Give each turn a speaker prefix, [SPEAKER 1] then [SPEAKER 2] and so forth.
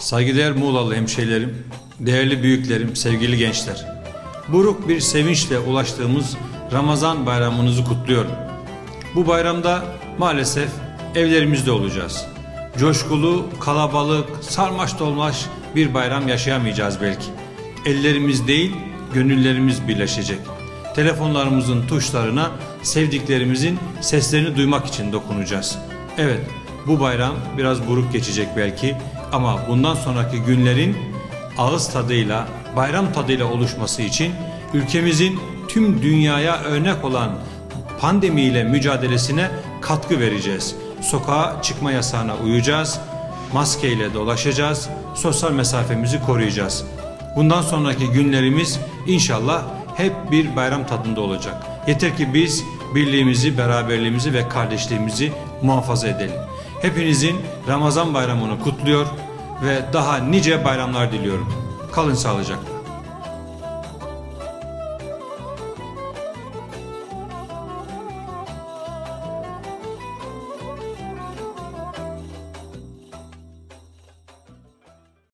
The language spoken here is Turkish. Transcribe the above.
[SPEAKER 1] Saygıdeğer Muğlalı hemşehrilerim, değerli büyüklerim, sevgili gençler. Buruk bir sevinçle ulaştığımız Ramazan bayramınızı kutluyorum. Bu bayramda maalesef evlerimizde olacağız. Coşkulu, kalabalık, sarmaş dolmaş bir bayram yaşayamayacağız belki. Ellerimiz değil, gönüllerimiz birleşecek. Telefonlarımızın tuşlarına sevdiklerimizin seslerini duymak için dokunacağız. Evet, bu bayram biraz buruk geçecek belki ama bundan sonraki günlerin ağız tadıyla, bayram tadıyla oluşması için ülkemizin tüm dünyaya örnek olan pandemiyle mücadelesine katkı vereceğiz. Sokağa çıkma yasağına uyacağız, maskeyle dolaşacağız, sosyal mesafemizi koruyacağız. Bundan sonraki günlerimiz inşallah hep bir bayram tadında olacak. Yeter ki biz birliğimizi, beraberliğimizi ve kardeşliğimizi muhafaza edelim. Hepinizin Ramazan bayramını kutluyor ve daha nice bayramlar diliyorum. Kalın sağlıcakla.